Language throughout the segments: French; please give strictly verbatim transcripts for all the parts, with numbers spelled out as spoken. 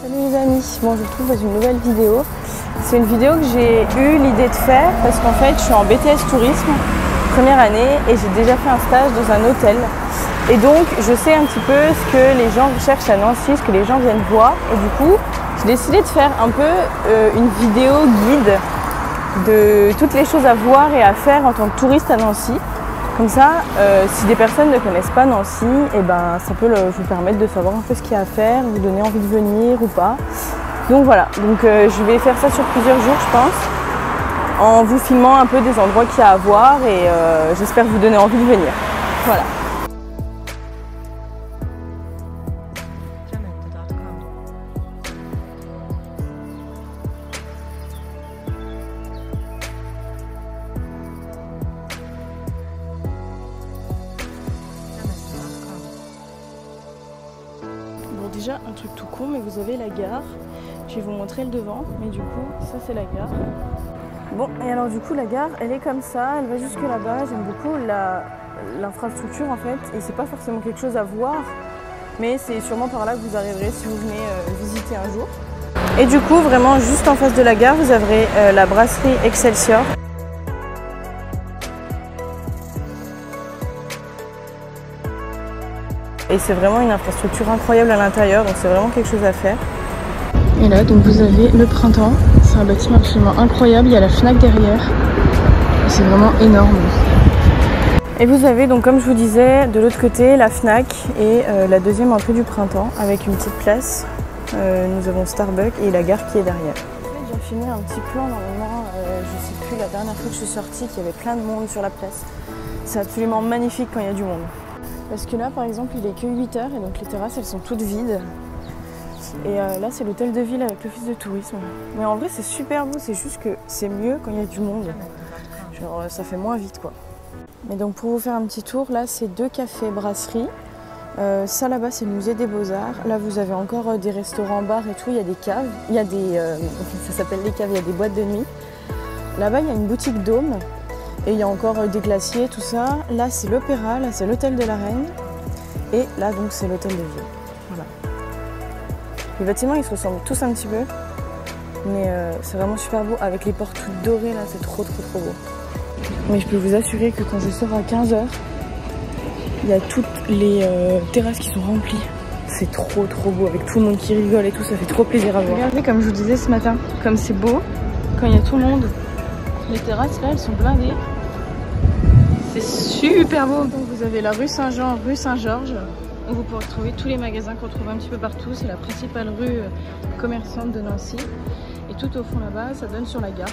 Salut les amis, bon je vous retrouve dans une nouvelle vidéo. C'est une vidéo que j'ai eu l'idée de faire parce qu'en fait je suis en B T S tourisme, première année, et j'ai déjà fait un stage dans un hôtel. Et donc je sais un petit peu ce que les gens recherchent à Nancy, ce que les gens viennent voir. Et du coup j'ai décidé de faire un peu euh, une vidéo guide de toutes les choses à voir et à faire en tant que touriste à Nancy. Comme ça, euh, si des personnes ne connaissent pas Nancy, et ben, ça peut le, vous permettre de savoir un peu ce qu'il y a à faire, vous donner envie de venir ou pas. Donc voilà, donc, euh, je vais faire ça sur plusieurs jours je pense, en vous filmant un peu des endroits qu'il y a à voir et euh, j'espère vous donner envie de venir. Voilà. Déjà un truc tout con, mais vous avez la gare. Je vais vous montrer le devant, mais du coup ça c'est la gare. Bon, et alors du coup la gare elle est comme ça, elle va jusque là-bas. J'aime beaucoup l'infrastructure en fait, et c'est pas forcément quelque chose à voir, mais c'est sûrement par là que vous arriverez si vous venez euh, visiter un jour. Et du coup vraiment juste en face de la gare vous avez euh, la brasserie Excelsior. Et c'est vraiment une infrastructure incroyable à l'intérieur, donc c'est vraiment quelque chose à faire. Et là, donc vous avez le Printemps. C'est un bâtiment absolument incroyable. Il y a la Fnac derrière. C'est vraiment énorme. Et vous avez donc, comme je vous disais, de l'autre côté, la Fnac et euh, la deuxième entrée du Printemps avec une petite place. Euh, nous avons Starbucks et la gare qui est derrière. En fait, j'ai filmé un petit plan normalement. Euh, je sais plus, la dernière fois que je suis sortie, qu'il y avait plein de monde sur la place. C'est absolument magnifique quand il y a du monde. Parce que là par exemple il est que huit heures et donc les terrasses elles sont toutes vides. Et euh, là c'est l'hôtel de ville avec l'office de tourisme. Mais en vrai c'est super beau, c'est juste que c'est mieux quand il y a du monde. Genre ça fait moins vite quoi. Mais donc pour vous faire un petit tour, là c'est deux cafés brasseries. Euh, ça là-bas c'est le musée des beaux-arts. Là vous avez encore euh, des restaurants, bars et tout, il y a des caves. Il y a des... Euh, ça s'appelle les caves, il y a des boîtes de nuit. Là-bas il y a une boutique Dôme. Et il y a encore des glaciers, tout ça. Là, c'est l'Opéra, là, c'est l'hôtel de la Reine. Et là, donc, c'est l'hôtel de ville. Voilà. Les bâtiments, ils se ressemblent tous un petit peu. Mais euh, c'est vraiment super beau. Avec les portes toutes dorées, là, c'est trop, trop, trop beau. Mais je peux vous assurer que quand je sors à quinze heures, il y a toutes les euh, terrasses qui sont remplies. C'est trop, trop beau. Avec tout le monde qui rigole et tout, ça fait trop plaisir à voir. Regardez, comme je vous disais ce matin, comme c'est beau, quand il y a tout le monde. Les terrasses là elles sont blindées, c'est super beau. Donc vous avez la rue Saint-Jean, rue Saint-Georges, où vous pourrez trouver tous les magasins qu'on trouve un petit peu partout. C'est la principale rue commerçante de Nancy. Et tout au fond là-bas, ça donne sur la gare.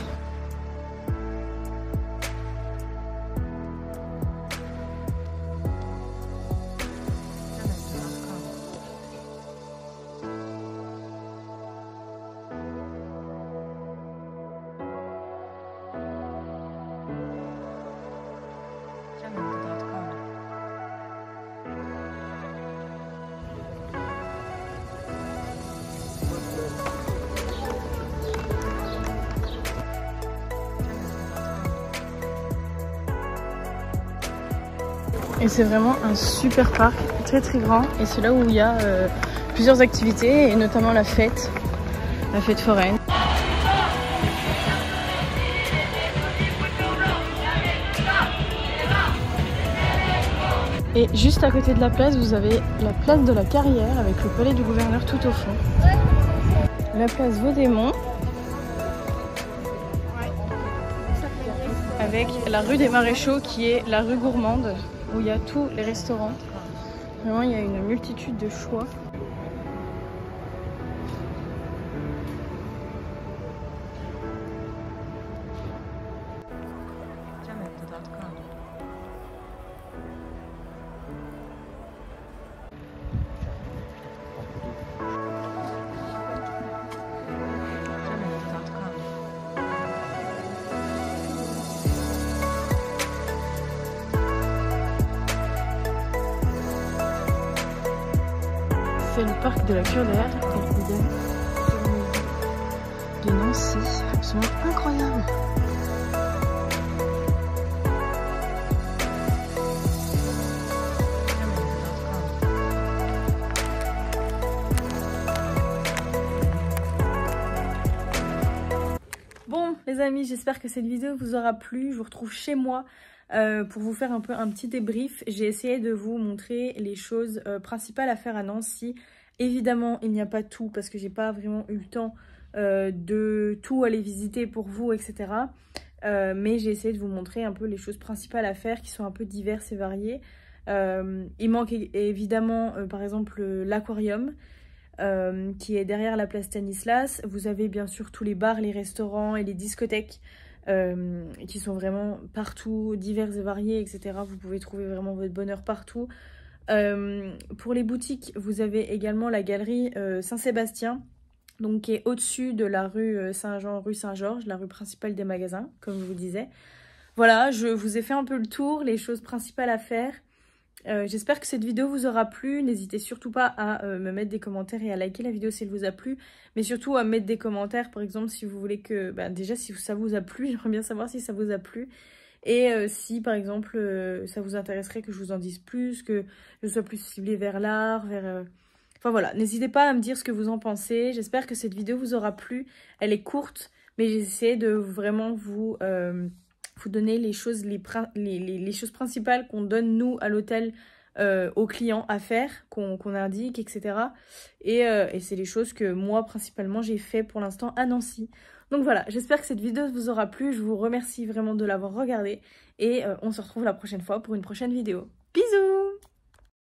Et c'est vraiment un super parc, très très grand. Et c'est là où il y a euh, plusieurs activités, et notamment la fête, la fête foraine. Et juste à côté de la place, vous avez la place de la Carrière avec le palais du gouverneur tout au fond. La place Vaudémont. Avec la rue des Maréchaux qui est la rue gourmande où il y a tous les restaurants. Vraiment, il y a une multitude de choix. C'est le parc de la Cure d'Air de Nancy, absolument incroyable. les amis, j'espère que cette vidéo vous aura plu. Je vous retrouve chez moi euh, pour vous faire un peu un petit débrief. J'ai essayé de vous montrer les choses euh, principales à faire à Nancy. Évidemment, il n'y a pas tout parce que j'ai pas vraiment eu le temps euh, de tout aller visiter pour vous, et cetera. Euh, mais j'ai essayé de vous montrer un peu les choses principales à faire qui sont un peu diverses et variées. Euh, il manque évidemment, euh, par exemple, l'aquarium. Euh, qui est derrière la place Stanislas. Vous avez bien sûr tous les bars, les restaurants et les discothèques euh, qui sont vraiment partout, divers et variés, et cetera. Vous pouvez trouver vraiment votre bonheur partout. Euh, pour les boutiques, vous avez également la galerie euh, Saint-Sébastien, donc qui est au-dessus de la rue Saint-Jean, rue Saint-Georges, la rue principale des magasins, comme je vous disais. Voilà, je vous ai fait un peu le tour, les choses principales à faire. Euh, J'espère que cette vidéo vous aura plu. N'hésitez surtout pas à euh, me mettre des commentaires et à liker la vidéo si elle vous a plu. Mais surtout à mettre des commentaires, par exemple, si vous voulez que... Bah, déjà, si ça vous a plu, j'aimerais bien savoir si ça vous a plu. Et euh, si, par exemple, euh, ça vous intéresserait que je vous en dise plus, que je sois plus ciblée vers l'art, vers... Euh... Enfin voilà, n'hésitez pas à me dire ce que vous en pensez. J'espère que cette vidéo vous aura plu. Elle est courte, mais j'ai essayé de vraiment vous... Euh... vous donner les choses, les, les, les, les choses principales qu'on donne nous à l'hôtel euh, aux clients à faire, qu'on qu'on indique, et cetera. Et, euh, et c'est les choses que moi principalement j'ai fait pour l'instant à Nancy. Donc voilà, j'espère que cette vidéo vous aura plu. Je vous remercie vraiment de l'avoir regardée et euh, on se retrouve la prochaine fois pour une prochaine vidéo. Bisous!